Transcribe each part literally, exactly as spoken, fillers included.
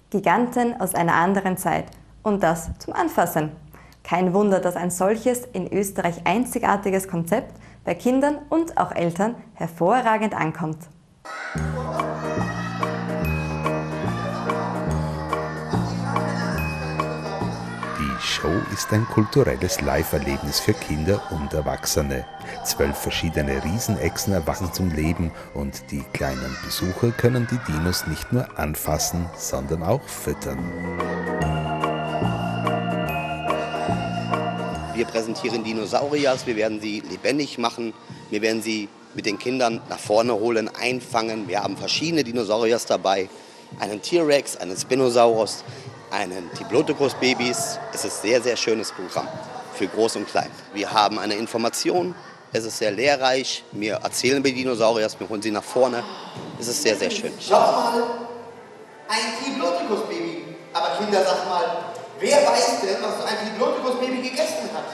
Giganten aus einer anderen Zeit und das zum Anfassen. Kein Wunder, dass ein solches in Österreich einzigartiges Konzept bei Kindern und auch Eltern hervorragend ankommt. Die Show ist ein kulturelles Live-Erlebnis für Kinder und Erwachsene. Zwölf verschiedene Riesenechsen erwachen zum Leben und die kleinen Besucher können die Dinos nicht nur anfassen, sondern auch füttern. Wir präsentieren Dinosauriers, wir werden sie lebendig machen, wir werden sie mit den Kindern nach vorne holen, einfangen. Wir haben verschiedene Dinosauriers dabei, einen T-Rex, einen Spinosaurus, einen Diplodocus-Babys. Es ist ein sehr, sehr schönes Programm für Groß und Klein. Wir haben eine Information, es ist sehr lehrreich, wir erzählen über die Dinosauriers, wir holen sie nach vorne. Es ist sehr, sehr schön. Schau mal, ein Diplodocus-Baby. Aber Kinder, sag mal, wer weiß denn, was so ein Diplodocus-Baby gegessen hat?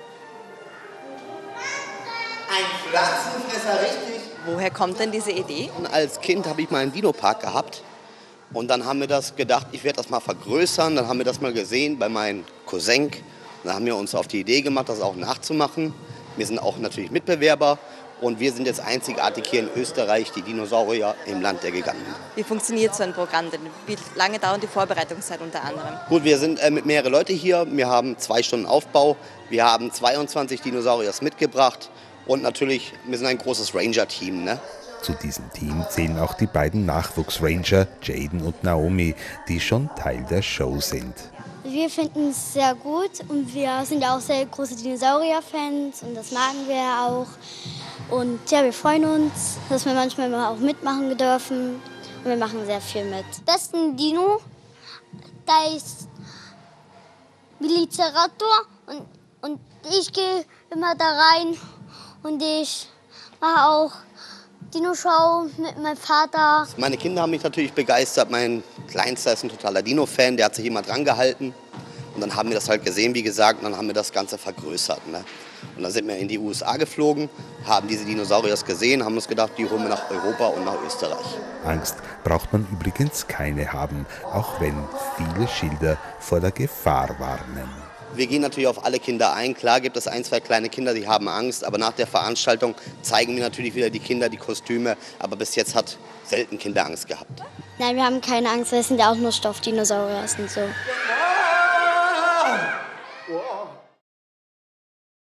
Ein Pflanzenfresser, richtig? Woher kommt denn diese Idee? Als Kind habe ich mal einen Dino-Park gehabt und dann haben wir das gedacht, ich werde das mal vergrößern. Dann haben wir das mal gesehen bei meinem Cousin. Dann haben wir uns auf die Idee gemacht, das auch nachzumachen. Wir sind auch natürlich Mitbewerber und wir sind jetzt einzigartig hier in Österreich, die Dinosaurier im Land der Giganten. Wie funktioniert so ein Programm denn? Wie lange dauert die Vorbereitungszeit unter anderem? Gut, wir sind äh, mit mehreren Leuten hier. Wir haben zwei Stunden Aufbau. Wir haben zweiundzwanzig Dinosauriers mitgebracht. Und natürlich, wir sind ein großes Ranger-Team, ne? Zu diesem Team zählen auch die beiden Nachwuchsranger, Jaden und Naomi, die schon Teil der Show sind. Wir finden es sehr gut und wir sind ja auch sehr große Dinosaurier-Fans und das magen wir ja auch. Und ja, wir freuen uns, dass wir manchmal auch mitmachen dürfen und wir machen sehr viel mit. Das ist ein Dino, da ist Velociraptor und, und ich gehe immer da rein und ich mache auch Dino-Show mit meinem Vater. Meine Kinder haben mich natürlich begeistert. Mein Kleinster ist ein totaler Dino-Fan, der hat sich immer dran gehalten. Und dann haben wir das halt gesehen, wie gesagt, und dann haben wir das Ganze vergrößert. Ne? Und dann sind wir in die U S A geflogen, haben diese Dinosauriers gesehen, haben uns gedacht, die holen wir nach Europa und nach Österreich. Angst braucht man übrigens keine haben, auch wenn viele Schilder vor der Gefahr warnen. Wir gehen natürlich auf alle Kinder ein. Klar gibt es ein, zwei kleine Kinder, die haben Angst. Aber nach der Veranstaltung zeigen wir natürlich wieder die Kinder die Kostüme. Aber bis jetzt hat selten Kinder Angst gehabt. Nein, wir haben keine Angst, wir sind ja auch nur Stoffdinosaurier und so.